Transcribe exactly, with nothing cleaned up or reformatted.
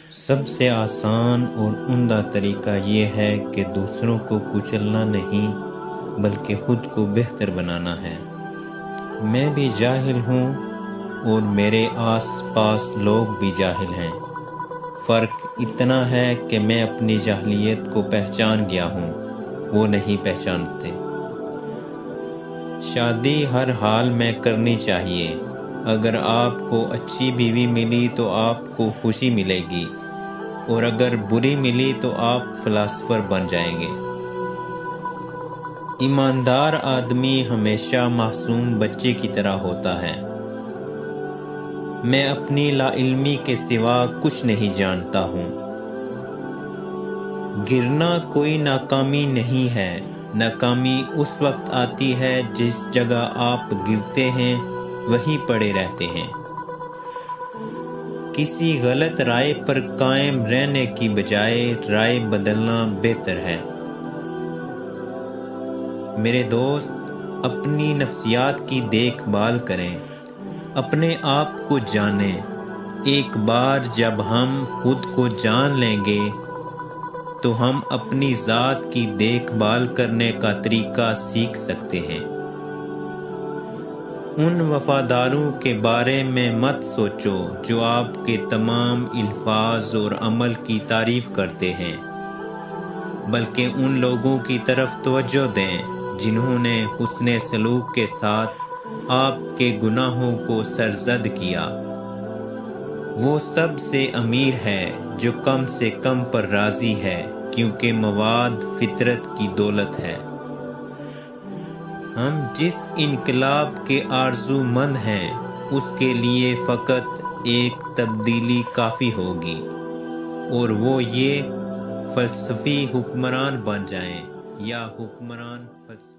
سب سے آسان اور عمدہ طریقہ یہ ہے کہ دوسروں کو کچلنا نہیں بلکہ خود کو بہتر بنانا ہے۔ میں بھی جاہل ہوں اور میرے آس پاس لوگ بھی جاہل ہیں۔ فرق اتنا ہے کہ میں اپنی جاہلیت کو پہچان گیا ہوں، وہ نہیں پہچانتے۔ شادی ہر حال میں کرنی چاہیے۔ اگر آپ کو اچھی بیوی ملی تو آپ کو خوشی ملے گی، اور اگر بری ملی تو آپ فلاسفر بن جائیں گے۔ ایماندار آدمی ہمیشہ معصوم بچے کی طرح ہوتا ہے۔ میں اپنی لا علمی کے سوا کچھ نہیں جانتا ہوں۔ گرنا کوئی ناکامی نہیں ہے۔ ناکامی اس وقت آتی ہے جس جگہ آپ گرتے ہیں وہیں پڑے رہتے ہیں۔ کسی غلط رائے پر قائم رہنے کی بجائے رائے بدلنا بہتر ہے۔ میرے دوست، اپنی نفسیات کی دیکھ بھال کریں، اپنے آپ کو جانیں۔ ایک بار جب ہم خود کو جان لیں گے تو ہم اپنی ذات کی دیکھ بھال کرنے کا طریقہ سیکھ سکتے ہیں۔ ان وفاداروں کے بارے میں مت سوچو جو آپ کے تمام الفاظ اور عمل کی تعریف کرتے ہیں، بلکہ ان لوگوں کی طرف توجہ دیں جنہوں نے حسن سلوک کے ساتھ آپ کے گناہوں کو سرزد کیا۔ وہ سب سے امیر ہے جو کم سے کم پر راضی ہے، کیونکہ مواد فطرت کی دولت ہے۔ ہم جس انقلاب کے آرزو مند ہیں اس کے لیے فقط ایک تبدیلی کافی ہوگی، اور وہ یہ فلسفی حکمران بن جائیں یا حکمران فلسفی۔